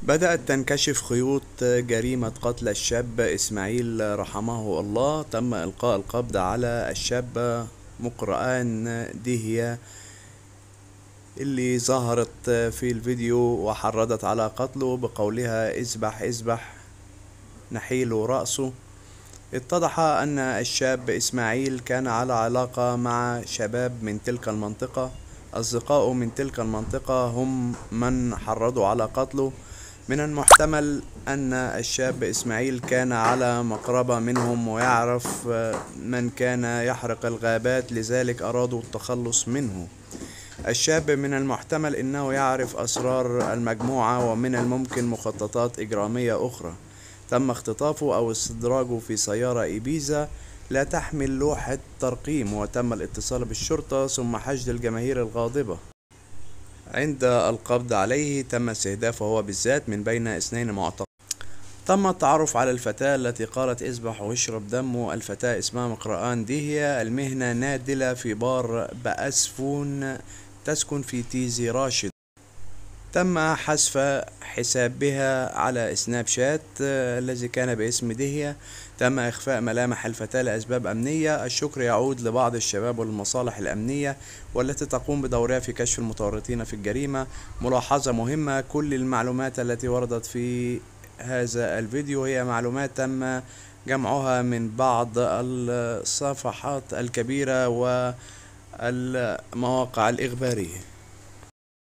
بدأت تنكشف خيوط جريمة قتل الشاب إسماعيل رحمه الله. تم إلقاء القبض على الشاب مقرآن ديهية اللي ظهرت في الفيديو وحرضت على قتله بقولها اذبح اذبح نحيل رأسه. اتضح أن الشاب إسماعيل كان على علاقة مع شباب من تلك المنطقة. أصدقائه من تلك المنطقة هم من حرضوا على قتله. من المحتمل أن الشاب إسماعيل كان على مقربة منهم ويعرف من كان يحرق الغابات، لذلك أرادوا التخلص منه. الشاب من المحتمل أنه يعرف أسرار المجموعة، ومن الممكن مخططات إجرامية أخرى. تم اختطافه أو استدراجه في سيارة إيبيزا لا تحمل لوحة ترقيم، وتم الاتصال بالشرطة ثم حشد الجماهير الغاضبة. عند القبض عليه تم استهدافه هو بالذات من بين 2 معتقلين. تم التعرف على الفتاة التي قالت اذبح واشرب دمه. الفتاة اسمها مقرآن ديهية، المهنة نادلة في بار بأسفون، تسكن في تيزي راشد. تم حذف حسابها على سناب شات الذي كان باسم ديهية. تم إخفاء ملامح الفتاة لأسباب أمنية. الشكر يعود لبعض الشباب والمصالح الأمنية والتي تقوم بدورها في كشف المتورطين في الجريمة. ملاحظة مهمة: كل المعلومات التي وردت في هذا الفيديو هي معلومات تم جمعها من بعض الصفحات الكبيرة والمواقع الإخبارية.